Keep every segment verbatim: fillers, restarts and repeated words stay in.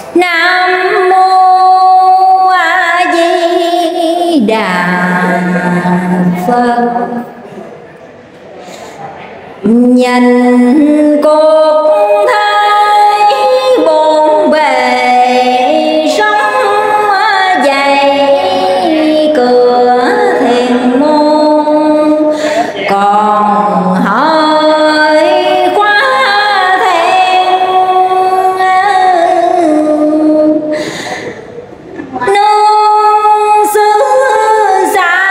Nam mô A Di Đà Phật. Nhìn cốt thái bồn bề sống dày cửa thiền môn, còn hơi quá then nương xứ xa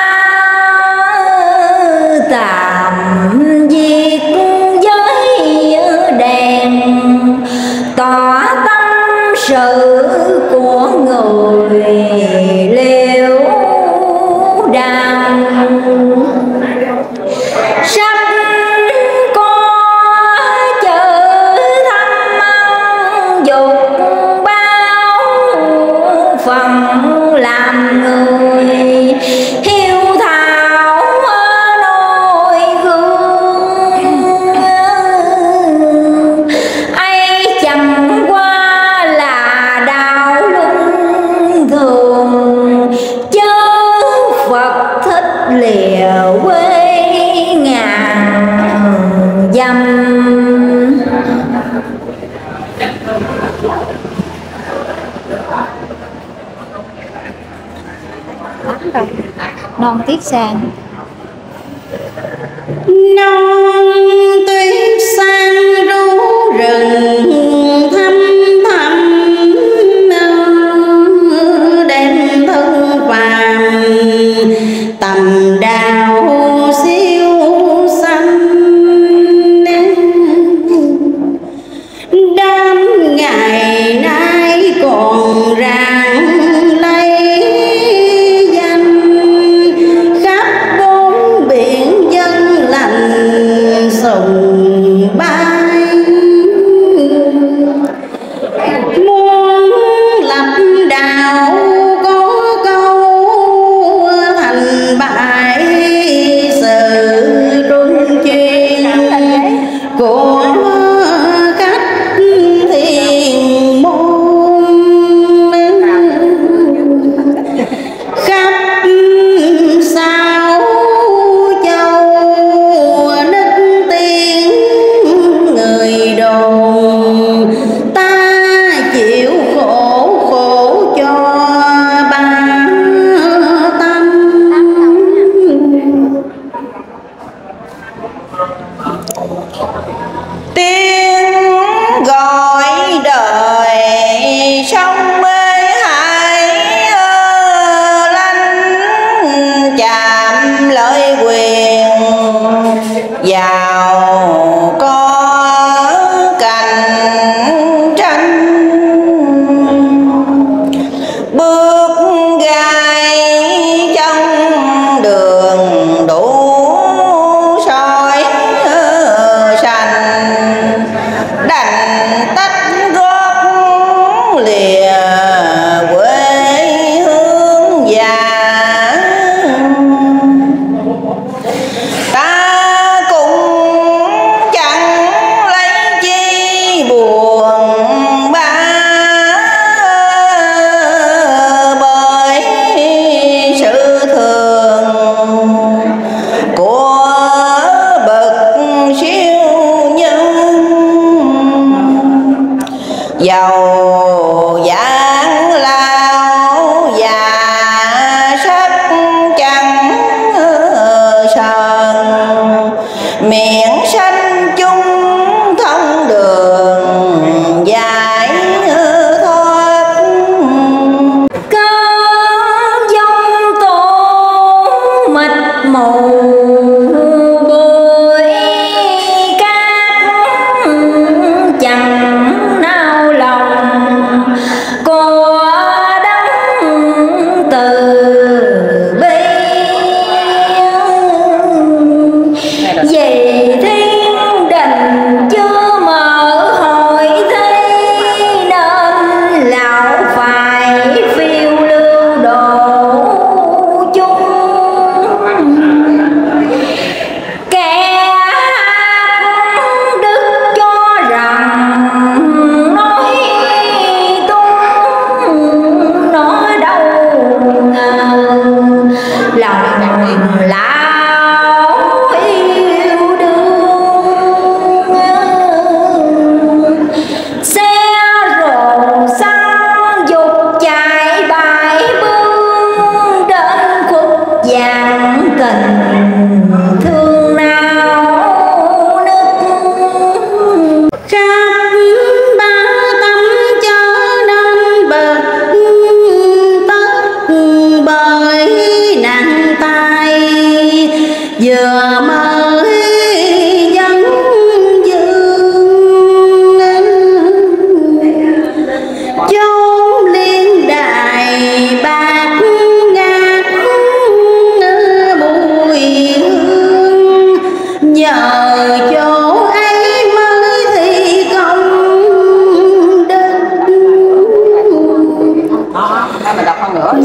tạm diệt giới đèn, tỏ tâm sự của người liễu đàn. Sắp có chữ thăm dục bao phần làm người hiếu thảo nôi gương, ấy chẳng qua là đạo luân thường, chớ Phật thích lìa quê ngàn dặm. Non tiết sang. Non tuyết sang rú rừng thăm thăm, đem thân phàm tầm đào siêu xanh. Đám ngày nay còn rạng lấy danh, khắp bốn biển dân lành sùng bay. Muốn lập đạo có câu thành bại, sự luân chuyên của khách thiền môn. Khắp sáu châu nức tiếng người đồn, ta chịu khổ khổ cho ba tâm. Tiếng gọi đời sông mê hải lanh, chạm lợi quyền vào có cạnh tranh. Bước gai trong đường đủ soi sành, đành tách gót lìa quê hương già. Ta cũng chẳng lấy chi buồn bã, bởi sự thường của bậc siêu nhân. Giàu giảng lao già sắc chẳng sờn, miệng sanh chung thông đường giải thoát. Cơn giông tố mịt mù bụi cát, chẳng nao lòng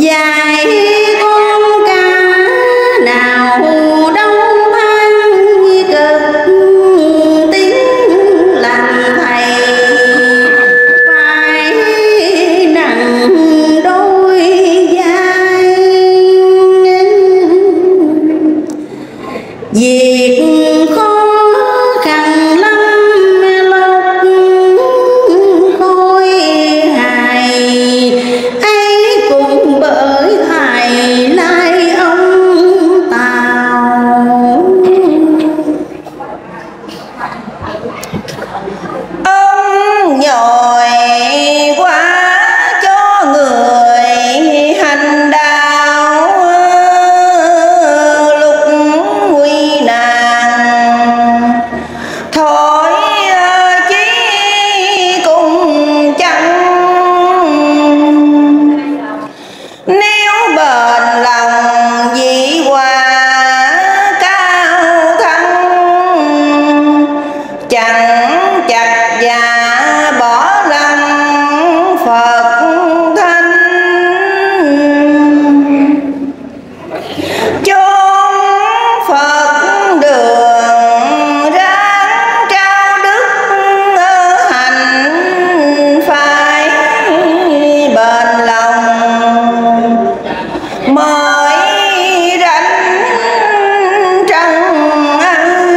dài con cá nào đông than cực tiếng làm thầy phải nặng đôi vai. Việc khó khăn lắm lúc khôi hài ấy cũng bởi thầy lai ông Tàu. Ông nhồi quá cho người hành đạo lúc nguy nạn, thôi chí cùng chẳng nếu bền lòng dĩ hòa cao thắng, chẳng chặt và bỏ lăng Phật thanh. Chốn Phật đường ráng trao đức hành phải bền lòng mới rảnh trăng ai.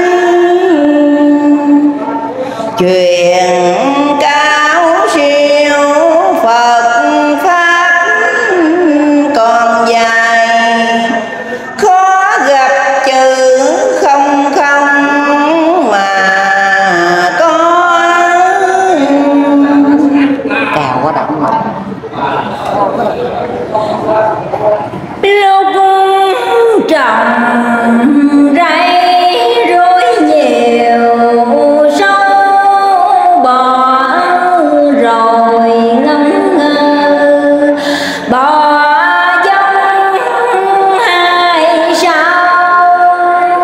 Chuyện cao siêu Phật pháp còn dài, khó gặp chữ không không mà có. Cào quá đậm mà. Lúc trồng rẫy rối nhiều sâu bò rồi ngẩn ngơ, bò giống hai sao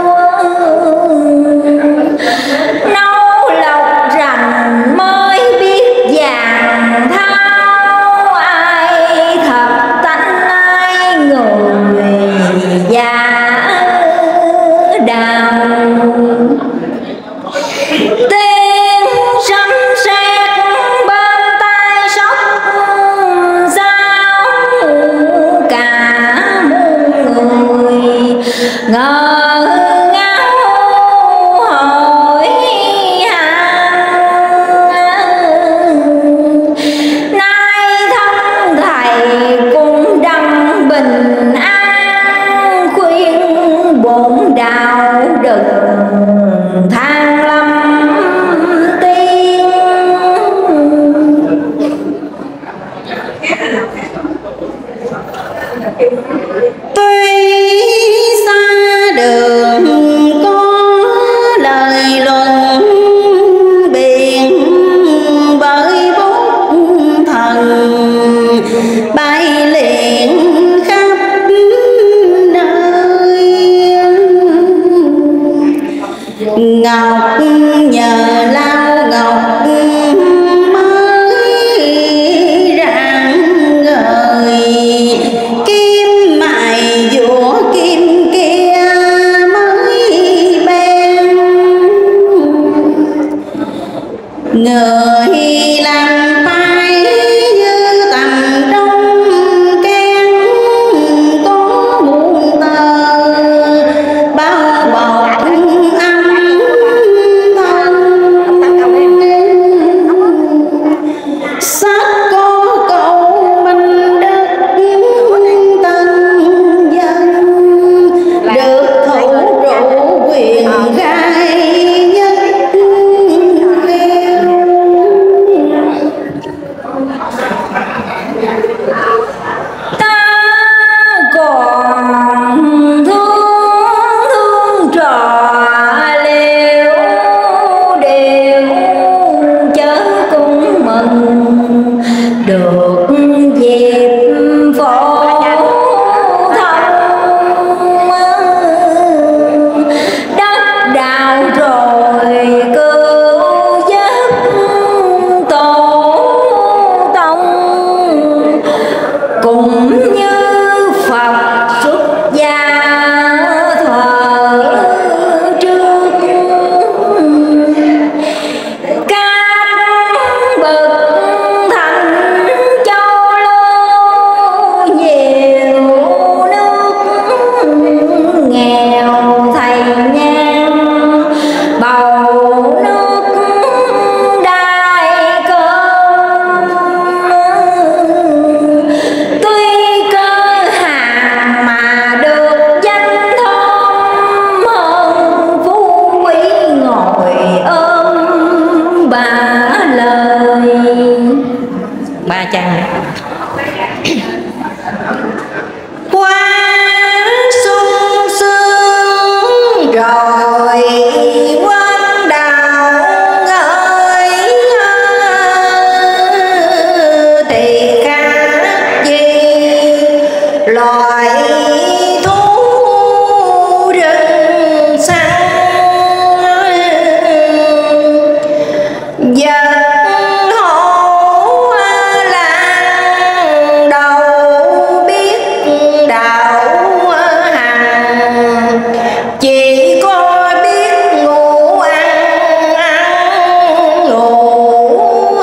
nấu lộc rành mới biết vàng thao, ai thật tánh ai người già đào. Tiếng sấm sét bên tai sóc sao cả muôn người ngờ ngáo hỏi han. Nay thân thầy cũng đặng bình an, khuyên bổn đạo đừng than lâm tiên. Tuy xa đường có lời luận biện bởi bút thần bay liền khắp nơi. Ngọc nhờ lao ngọc mới rạng ngời, kim mài dũa kim kia mới bén. Người làm tay như tầm trong kén, có muôn tờ bao bọc âm thân. Sách có câu minh đức tân dân, được thủ trụ quyền gai nhất liêu. Ta còn thương thương trò liều đều chớ cũng mừng được dịp phổ thông. Đất đào rồi cứu giấc tổ tông, cũng như ba trang này. Qua sung sương rồi quên đào ơi, thì khác gì loài thú rừng săn vật hổ lan đầu biết đạo hàng, chỉ có biết ngủ ăn ăn ngủ.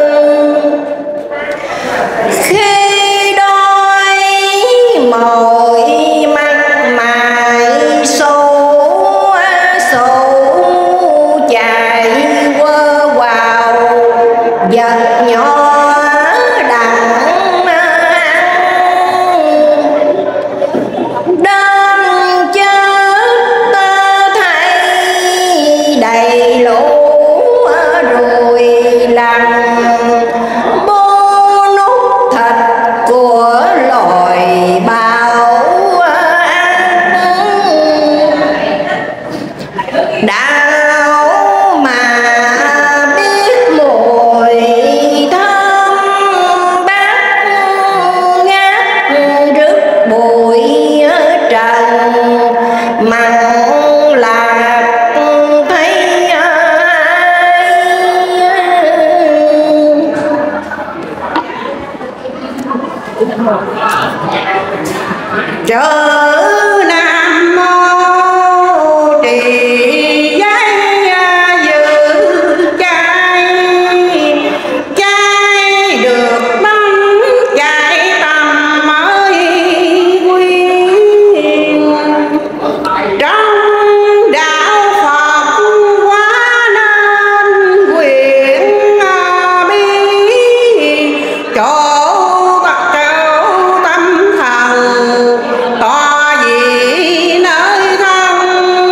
Khi đói mỏi mắt mày sâu sâu chạy quơ vào vật nhỏ đặng đang chết thấy đầy lũ rồi làm bô nút thịt của loài bào ăn. Đạo mà biết mùi thơm bát ngát rứt bụi trần, mặn lạc thấy ai. Chớ Nam Mô trì giấy giữ chay, chay được bắn chạy tầm mới nguyên. Trong đạo Phật quá nên quyền bi, chỗ Bậc Trâu tâm thần tỏ dị nơi thân.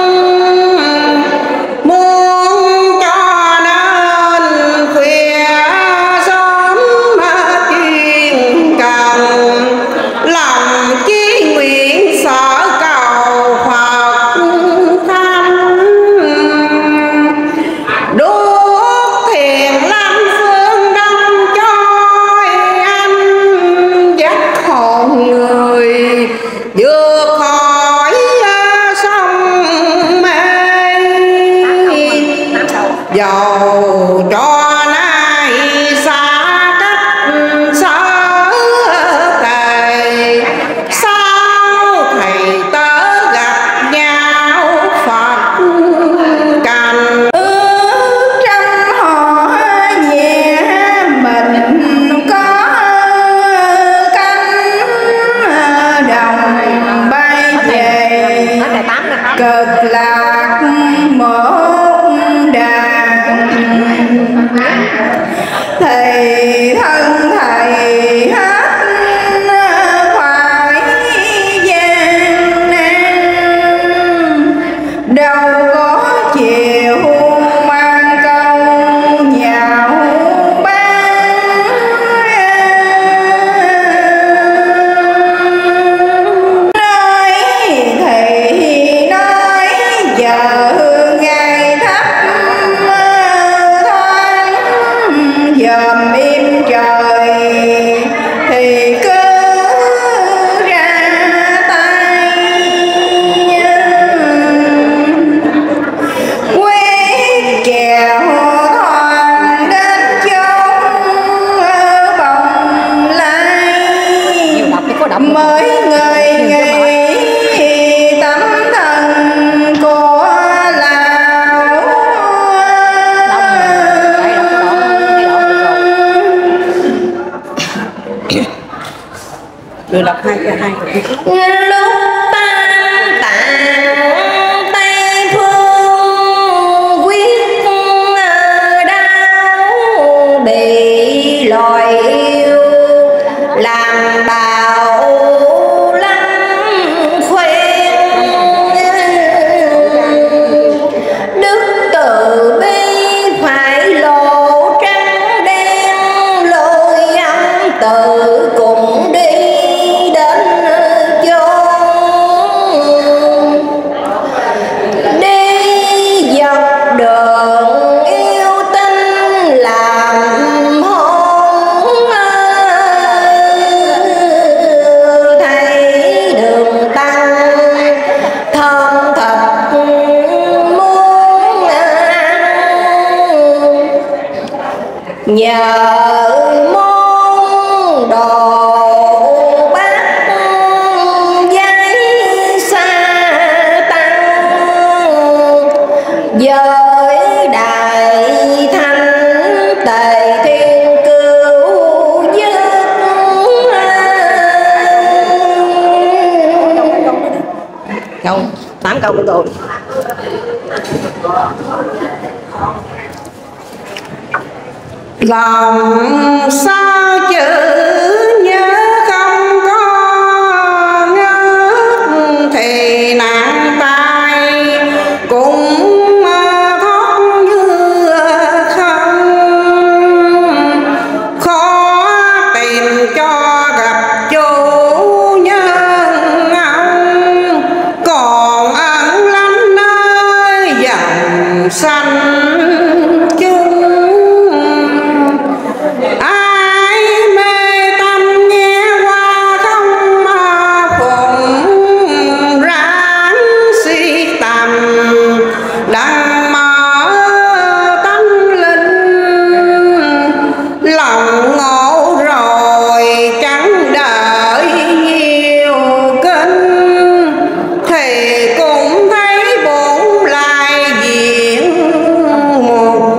Muốn cho nên khuya sớm chuyên cần, lòng chí nguyện sở cầu Phật thăm. Đuốc thiền lâm phương đông trôi anh, dắt hồn người vượt khỏi sông mê. Dầu cho nay xa cách sở tề, sao thầy tớ gặp nhau Phật cành. ước trăm họ nhẹ mình có cánh đồng bay về, cực lạc một đàn. Thầy thân thầy hết phải gian nan, đâu có chiều mang câu nhạo báng. Nói thì nói giờ ngày thấp thoáng, dòm im trời thì cứ ra tay. Quyết chèo thòn đến chốn bồng lai, mới người nghĩ tấm thân của lão. Được đọc hai cái hai cái Lúc tan tàn Tây Phương, quyết đau bị loài yêu làm bào lăng khuyên. Đức từ bi phải lộ trắng đen lôi âm, tự cùng đi đến chốn, đi dọc đường yêu tinh làm hôn, thấy đường tăng thơm thật muốn ăn, nhờ món đồ bát giấy xa tăng, với đại thanh tề thiên cứu giúp. Câu tám câu của tôi. Lòng sao chữ nhớ không có ngớt, thì nặng tay cũng thoát như không. Khó tìm cho gặp chủ nhân ông, còn ẩn lánh nơi dòng xanh chung. Ai mê tâm nghe qua không mà phụng ráng si tầm, đặng mở tâm linh lòng ngộ rồi chẳng đợi nhiều kinh, thì cũng thấy bổn lại diện một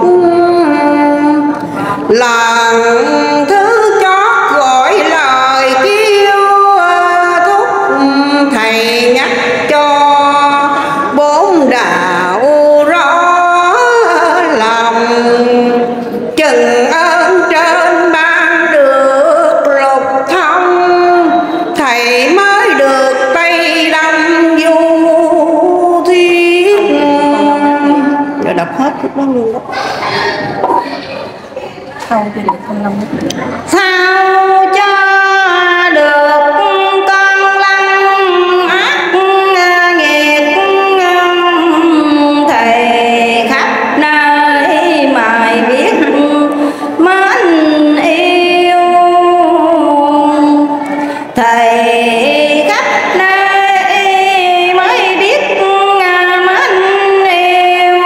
lần thứ chót gọi lời kêu thúc thầy nhắc cho bốn đạo rõ lòng, chừng ơn trên ban được lục thông, thầy mới được Tây Đông du thuyết. Rồi đọc hết khúc đó luôn đó. Sao cho được con Long? Sao cho được con Long ác nghiệt, thầy khắp nơi mài biết mến yêu, thầy khắp nơi mới biết mến yêu,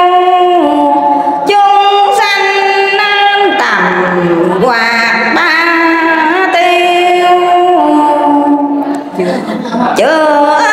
chúng sanh nên tầm quạt ba tiêu, chưa